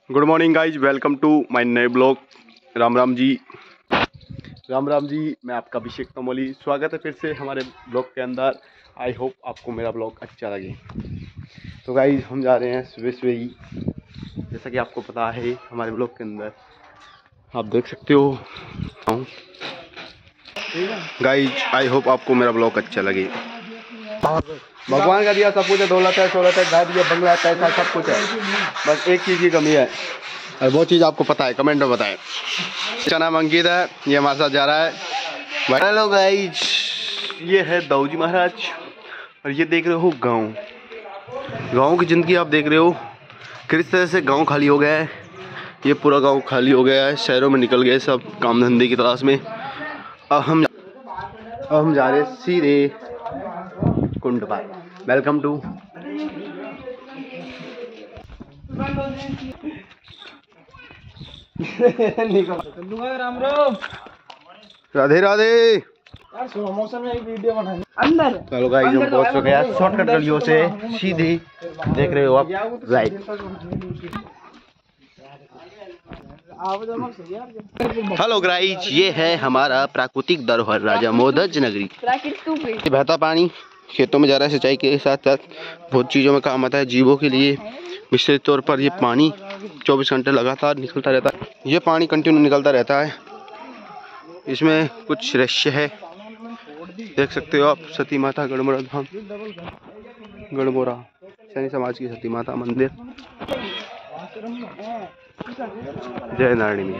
Good morning guys, welcome to my नए blog. Ram Ram ji, Ram Ram ji. मैं आपका अभिषेक तमोली, स्वागत है फिर से हमारे ब्लॉग के अंदर। आई होप आपको मेरा ब्लॉग अच्छा लगे। तो गाइज हम जा रहे हैं सुबह सुबह ही, जैसा कि आपको पता है हमारे ब्लॉग के अंदर आप देख सकते हो। गाइज आई होप आपको मेरा ब्लॉग अच्छा लगे। भगवान का दिया सब कुछ है, दौलत है, शोहरत है, घर भी है, बंगला है, पैसा, सब कुछ है। बस एक चीज़ की कमी है और वो चीज़ आपको पता है, कमेंट में बताएं। इसका नाम अंकित है, ये हमारे साथ जा रहा है। हेलो गाइज, ये है दाऊ जी महाराज और ये देख रहे हो गांव। गांव की ज़िंदगी आप देख रहे हो किस तरह से गांव खाली हो गया है। ये पूरा गांव खाली हो गया है, शहरों में निकल गए सब काम धंधे की तलाश में। अब हम जा रहे हैं सीधे कुंड पर। Welcome to. राधे राधे। अंदर चलो गाइस हम पहुंच चुके हैं शॉर्टकट गलियों से सीधी, देख रहे हो आप, राइट। हेलो गाइस, ये है हमारा प्राकृतिक धरोहर राजा मोहध्वज नगरी। बहता पानी खेतों में जा रहा है, सिंचाई के साथ साथ बहुत चीज़ों में काम आता है। जीवों के लिए विशेष तौर पर ये पानी 24 घंटे लगातार निकलता रहता है। ये पानी कंटिन्यू निकलता रहता है। इसमें कुछ रहस्य है, देख सकते हो आप। सती माता गढ़मुरा धाम, गढ़मुरा सैनी समाज की सती माता मंदिर। जय नारायणी मिया।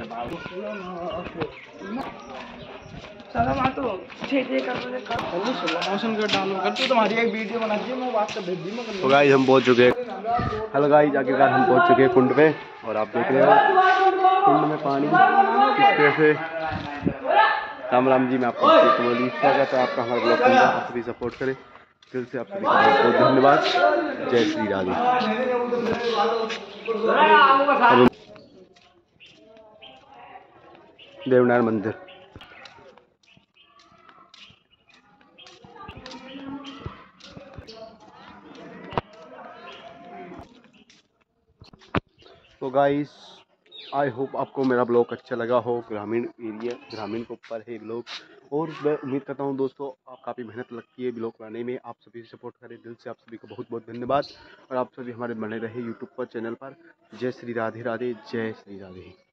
तो गाइस हम पहुंच चुके हैं। हेलो गाइस, आखिरकार हम पहुंच चुके हैं कुंड पे और आप देख रहे हो कुंड में पानी किस तरह से। राम राम जी, मैं आपको स्वागत है आपका हमारे ब्लॉग के अंदर। आप सभी सपोर्ट करें, दिल से आप सभी का बहुत बहुत धन्यवाद। जय श्री राधे। देवनारायण मंदिर। तो गाइस आई होप आपको मेरा ब्लॉग अच्छा लगा हो। ग्रामीण एरिया, ग्रामीण के ऊपर है ब्लॉग और मैं उम्मीद करता हूँ दोस्तों आप काफ़ी मेहनत लगती है ब्लॉग बनाने में। आप सभी सपोर्ट करें, दिल से आप सभी को बहुत बहुत धन्यवाद। और आप सभी हमारे बने रहे यूट्यूब पर, चैनल पर। जय श्री राधे राधे, जय श्री राधे।